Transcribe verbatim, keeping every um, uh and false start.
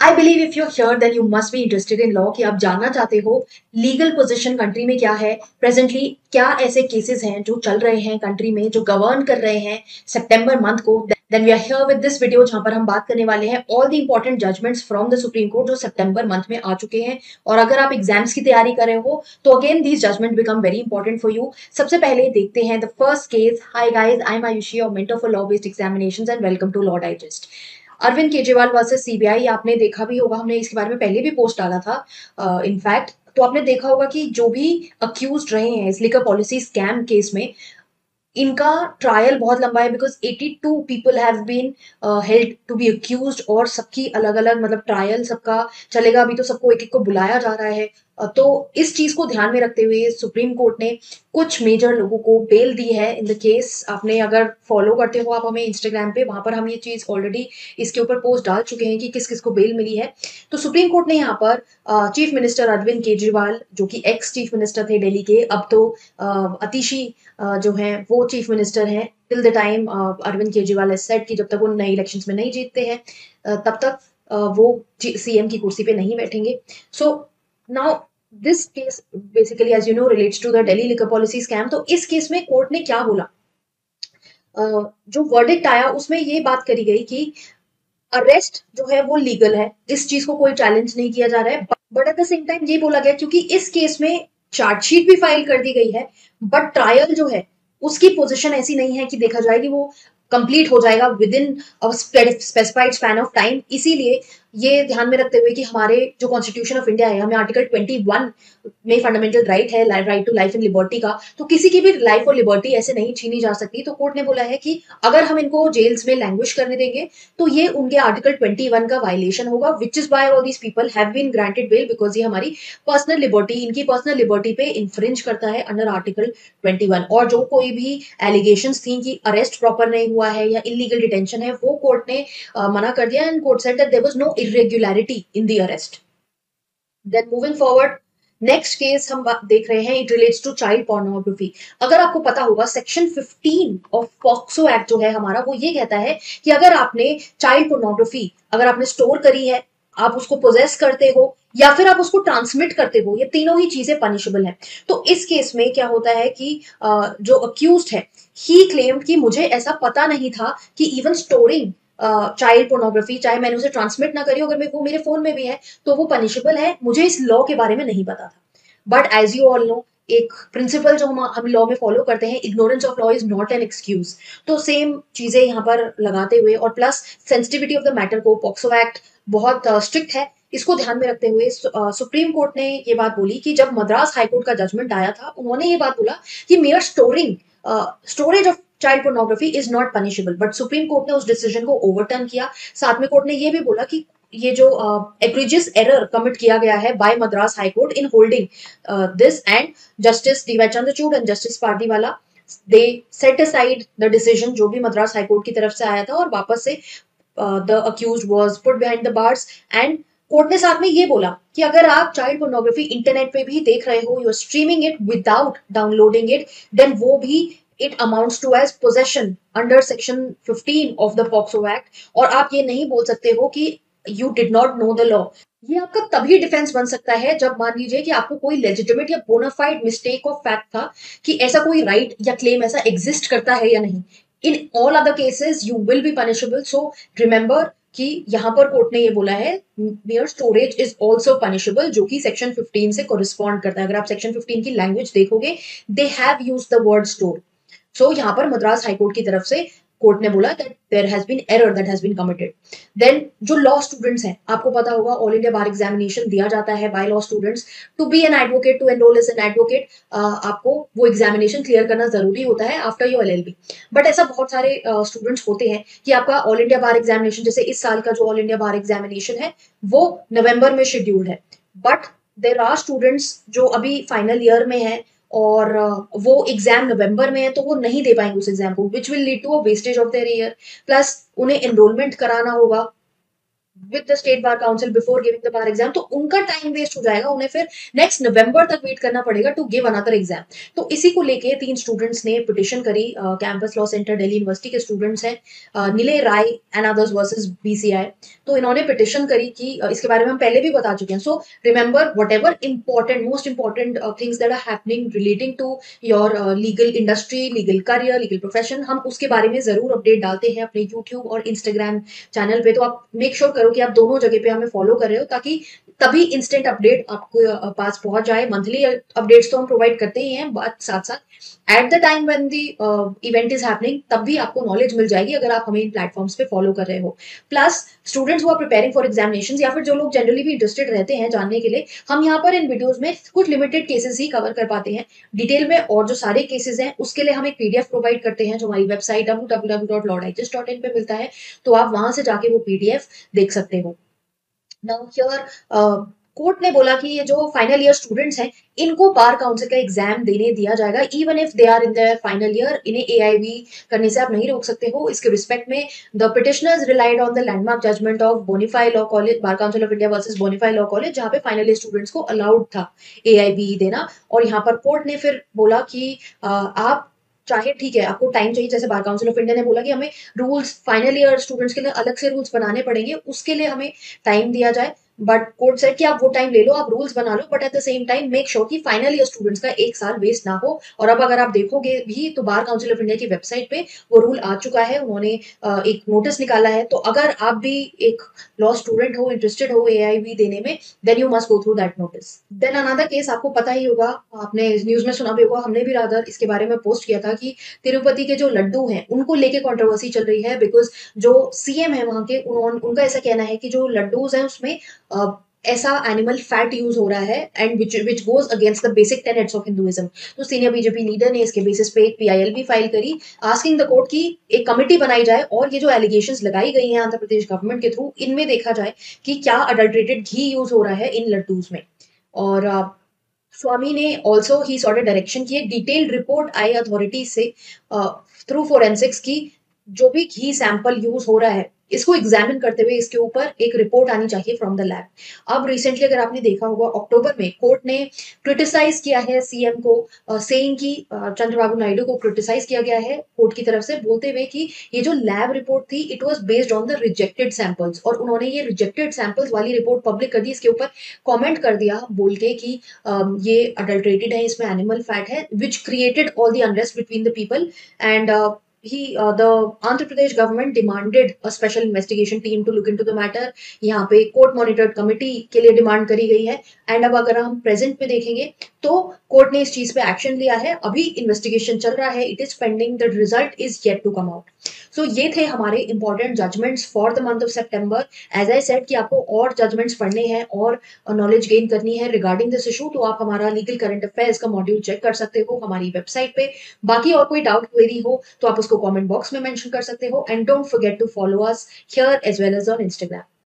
I believe if you hear then you must be interested in law, कि आप जानना चाहते हो लीगल पोजीशन कंट्री में क्या है, प्रेजेंटली क्या ऐसे केसेस हैं जो चल रहे हैं कंट्री में, जो गवर्न कर रहे हैं सितंबर मंथ को। Then we are here with this video, जहां पर हम बात करने वाले हैं all the important judgments from the supreme court जो सितंबर मंथ में आ चुके हैं। और अगर आप एग्जाम्स की तैयारी कर रहे हो तो again these judgment become very important for you. सबसे पहले देखते हैं the first case. Hi guys, I am Ayushi, your mentor for law based examinations, and welcome to law digest. Arvind Kejriwal versus CBI, आपने देखा भी होगा, हमने इसके बारे में पहले भी पोस्ट डाला था इनफैक्ट uh, तो आपने देखा होगा कि जो भी अक्यूज रहे हैं इस लिकर पॉलिसी स्कैम केस में, इनका ट्रायल बहुत लंबा है, बिकॉज बयासी people have been held to be accused, और सबकी अलग अलग मतलब ट्रायल सबका चलेगा। अभी तो सबको एक एक को बुलाया जा रहा है। uh, तो इस चीज को ध्यान में रखते हुए सुप्रीम कोर्ट ने कुछ मेजर लोगों को बेल दी है इन द केस। आपने अगर फॉलो करते हो आप हमें इंस्टाग्राम पे, वहां पर हम ये चीज ऑलरेडी इसके ऊपर पोस्ट डाल चुके हैं कि किस किस को बेल मिली है। तो सुप्रीम कोर्ट ने यहाँ पर चीफ मिनिस्टर अरविंद केजरीवाल, जो कि एक्स चीफ मिनिस्टर थे दिल्ली के, अब तो uh, अतिशी uh, जो हैं वो चीफ मिनिस्टर हैं till the time Arvind Kejriwal has said कि जब तक वो नए इलेक्शंस में नहीं जीतते हैं uh, तब तक uh, वो सीएम की कुर्सी पे नहीं बैठेंगे। So now this case basically as you know relates to the Delhi liquor policy scam. तो इस केस में कोर्ट ने क्या बोला, uh, जो वर्डिक्ट आया उसमें ये बात करी गई कि अरेस्ट जो है वो लीगल है, इस चीज को कोई चैलेंज नहीं किया जा रहा है। But at the same time ये बोला गया क्योंकि इस केस में चार्जशीट भी फाइल कर दी गई है, बट ट्रायल जो है उसकी पोजीशन ऐसी नहीं है कि देखा जाए कि वो कंप्लीट हो जाएगा within specified span of time. इसीलिए ये ध्यान में रखते हुए कि हमारे जो कॉन्स्टिट्यूशन ऑफ इंडिया है, हमें आर्टिकल इक्कीस में फंडामेंटल राइट है, right to life and liberty का, तो किसी की भी लाइफ और लिबर्टी ऐसे नहीं छीनी जा सकती। तो कोर्ट ने बोला है कि अगर हम इनको जेल्स में लैंग्वेज करने देंगे तो ये उनके आर्टिकल इक्कीस का वायलेशन होगा, which is why all these people have been granted bail, because ये हमारी पर्सनल लिबर्टी, इनकी पर्सनल लिबर्टी पे इन्फ्रिंज करता है अंडर आर्टिकल इक्कीस। और जो कोई भी एलिगेशंस थी कि अरेस्ट प्रॉपर नहीं हुआ है या इलीगल डिटेंशन है, वो कोर्ट ने uh, मना कर दिया, and court said that there was no irregularity in the arrest. Then moving forward, next case हम देख रहे हैं, it relates to child pornography. अगर आपको पता होगा सेक्शन पंद्रह ऑफ पॉक्सो एक्ट जो है हमारा, वो ये कहता है कि अगर आपने चाइल्ड पोर्नोग्राफी अगर आपने स्टोर करी है, आप उसको पोजेस करते हो या फिर आप उसको ट्रांसमिट करते हो, ये तीनों ही चीजें पनिशेबल है। तो इस केस में क्या होता है कि जो अक्यूज्ड है ही क्लेम्ड कि मुझे ऐसा पता नहीं था कि इवन स्टोरिंग चाइल्ड पोर्नोग्राफी, चाहे मैंने उसे ट्रांसमिट ना करी, अगर मैं वो मेरे फोन में भी है तो वो पनिशेबल है, मुझे इस लॉ के बारे में नहीं पता था। But as you all know, एक प्रिंसिपल जो हम हम लॉ में फॉलो करते हैं, ignorance of law is not an excuse. तो सेम चीजें यहाँ पर लगाते हुए, और plus sensitivity of the matter को, पॉक्सो एक्ट बहुत स्ट्रिक्ट uh, है, इसको ध्यान में रखते हुए सुप्रीम कोर्ट ने ये बात बोली कि जब मद्रास हाईकोर्ट का जजमेंट आया था, उन्होंने ये बात बोला कि mere storing storage of child pornography is not punishable. But supreme court ने उस डिसीजन को ओवरटर्न किया। साथ में कोर्ट ने ये भी बोला कि ये जो एग्रीजियस एरर कमिट किया गया है by Madras high court in holding this, and justice D Y Chandrachud and justice Pardiwala, they set aside the decision जो भी मद्रास हाईकोर्ट की तरफ से आया था, और वापस से the accused was put behind the bars. And court ने साथ में ये बोला कि अगर आप चाइल्ड पोर्नोग्राफी इंटरनेट पे भी देख रहे हो, you are streaming it without downloading it, then वो भी it amounts to as possession under section fifteen of the POCSO Act, और आप ये नहीं बोल सकते हो कि you did not know the law। ये आपका तभी डिफेंस बन सकता है जब मान लीजिए कि आपको कोई लेजिटिमेट या बोनाफाइड मिस्टेक ऑफ फैक्ट था कि ऐसा कोई राइट right या क्लेम ऐसा एग्जिस्ट करता है या नहीं। In all other cases you will be punishable. So remember कि यहाँ पर कोर्ट ने ये बोला है mere storage is also punishable, जो कि सेक्शन फिफ्टीन से कोरिस्पॉन्ड करता है। अगर आप सेक्शन फिफ्टीन की लैंग्वेज देखोगे, they have use the word store. So so, यहाँ पर मद्रास हाईकोर्ट की तरफ से कोर्ट ने बोला that there has been error that has been committed. Then जो लॉ स्टूडेंट्स हैं, आपको पता होगा ऑल इंडिया बार एग्जामिनेशन दिया जाता है by law students. To be an advocate, to enrol as an advocate, आपको वो एग्जामिनेशन क्लियर करना जरूरी होता है आफ्टर योर एलएलबी। बट ऐसा बहुत सारे स्टूडेंट्स uh, होते हैं कि आपका ऑल इंडिया बार एग्जामिनेशन, जैसे इस साल का जो ऑल इंडिया बार एग्जामिनेशन है वो नवंबर में शेड्यूल्ड है, बट देयर आर स्टूडेंट्स जो अभी फाइनल ईयर में है और वो एग्जाम नवंबर में है, तो वो नहीं दे पाएंगे उस एग्जाम को, which will lead to a wastage of their year. Plus उन्हें एनरोलमेंट कराना होगा, with the state bar council before giving the bar exam, तो उनका टाइम वेस्ट हो जाएगा, उन्हें फिर नेक्स्ट नवंबर तक वेट करना पड़ेगा टू गिव अनदर एग्जाम। तो इसी को लेके तीन स्टूडेंट्स ने पिटिशन करी, campus law centre Delhi university के स्टूडेंट्स हैं, uh, Nilay Rai and others versus BCI. तो इन्होंने पिटिशन करी कि uh, इसके बारे में हम पहले भी बता चुके हैं। So remember whatever important most important things that are happening relating to your legal industry, legal career, legal profession, हम उसके बारे में जरूर अपडेट डालते हैं अपने यूट्यूब और इंस्टाग्राम चैनल पे। तो आप मेक श्योर करो कि आप दोनों जगह पे हमें फॉलो कर रहे हो, ताकि तभी इंस्टेंट अपडेट आपको पास पहुंच जाए। मंथली अपडेट्स तो हम प्रोवाइड करते ही हैं, बट साथ साथ at the time when the event is happening तब भी आपको नॉलेज मिल जाएगी अगर आप हमें इन प्लेटफॉर्म्स पे फॉलो कर रहे हो। Plus students who are preparing for examinations या फिर जो लोग जनरली भी इंटरेस्टेड रहते हैं जानने के लिए, हम यहाँ पर इन वीडियोस में कुछ लिमिटेड केसेस ही कवर कर पाते हैं डिटेल में, और जो सारे केसेस हैं उसके लिए हम एक पीडीएफ प्रोवाइड करते हैं जो हमारी website W W W dot law digest dot in पे मिलता है। तो आप वहां से जाके वो पीडीएफ देख सकते हो। नाउ हियर कोर्ट ने बोला कि ये जो फाइनल ईयर स्टूडेंट्स हैं इनको बार काउंसिल का एग्जाम देने दिया जाएगा even if they are in their final year. इन्हें एआईबी करने से आप नहीं रोक सकते हो। इसके रिस्पेक्ट में the petitioners relied on the landmark judgment of Bonnie Foi law college, bar council of India versus Bonnie Foi law college, जहां पे फाइनल ईयर स्टूडेंट्स को अलाउड था एआईबी देना। और यहाँ पर कोर्ट ने फिर बोला कि आ, आप चाहे ठीक है आपको टाइम चाहिए, जैसे बार काउंसिल ऑफ इंडिया ने बोला कि हमें रूल्स फाइनल ईयर स्टूडेंट्स के लिए अलग से रूल्स बनाने पड़ेंगे, उसके लिए हमें टाइम दिया जाए। बट कोर्ट सेड कि आप वो टाइम ले लो, आप रूल्स बना लो, but at the same time make sure कि फाइनल ईयर स्टूडेंट्स का एक साल वेस्ट ना हो। और अब अगर आप देखोगे भी तो बार काउंसिल ऑफ इंडिया की वेबसाइट पे वो रूल आ चुका है, उन्होंने एक नोटिस निकाला है। तो अगर आप भी एक लॉ स्टूडेंट हो, इंटरेस्टेड हो एआईबी देने में, then you must go through that notice. Then another case आपको पता ही होगा, आपने न्यूज में सुना भी होगा, हमने भी रादर इसके बारे में पोस्ट किया था कि तिरुपति के जो लड्डू हैं उनको लेके कंट्रोवर्सी चल रही है, बिकॉज जो सीएम है वहां के, उन्होंने उनका ऐसा कहना है कि जो लड्डूज हैं उसमें ऐसा एनिमल फैट यूज हो रहा है and which which goes against the basic tenets of Hinduism. तो सीनियर बीजेपी लीडर ने इसके बेसिस पे एक पीआईएल भी फाइल करी, आस्किंग द कोर्ट की एक कमेटी बनाई जाए और ये जो एलिगेशंस लगाई गई हैं आंध्र प्रदेश गवर्नमेंट के थ्रू, इनमें देखा जाए कि क्या अडल्ट्रेटेड घी यूज हो रहा है इन लड्डूज में। और uh, स्वामी ने ऑल्सो ही सॉर्ट डायरेक्शन की एक डिटेल्ड रिपोर्ट आई अथॉरिटी से थ्रू फोरेंसिक्स की जो भी घी सैंपल यूज हो रहा है इसको एग्जामिन करते हुए इसके ऊपर एक रिपोर्ट आनी चाहिए फ्रॉम द लैब। अब रिसेंटली अगर आपने देखा होगा अक्टूबर में कोर्ट ने क्रिटिसाइज किया है सीएम को, सेइंग कि चंद्रबाबू नायडू को क्रिटिसाइज किया गया है कोर्ट की तरफ से, बोलते हुए कि ये जो लैब रिपोर्ट थी it was based on the rejected samples, और उन्होंने ये रिजेक्टेड सैंपल्स वाली रिपोर्ट पब्लिक कर दी। इसके ऊपर कॉमेंट कर दिया बोल के कि um, ये अडल्ट्रेटेड है, इसमें एनिमल फैट है, which created all the unrest between the people. And he uh, the Andhra Pradesh government demanded a special investigation team to look into the matter। यहाँ पे कोर्ट मॉनिटर्ड कमेटी के लिए demand करी गई है। And अब अगर हम प्रेजेंट पे देखेंगे तो कोर्ट ने इस चीज पे एक्शन लिया है, अभी इन्वेस्टिगेशन चल रहा है, it is pending, the result is yet to come out. So ये थे हमारे important judgments for the month of सितंबर। एज आई सेड कि आपको और जजमेंट्स पढ़ने हैं और नॉलेज गेन करनी है रिगार्डिंग दिस इशू, तो आप हमारा लीगल करंट अफेयर्स का मॉड्यूल चेक कर सकते हो हमारी वेबसाइट पे। बाकी और कोई डाउट क्वेरी हो तो आप उसको कमेंट बॉक्स में मेंशन कर सकते हो। And don't forget to follow us here as well as on Instagram.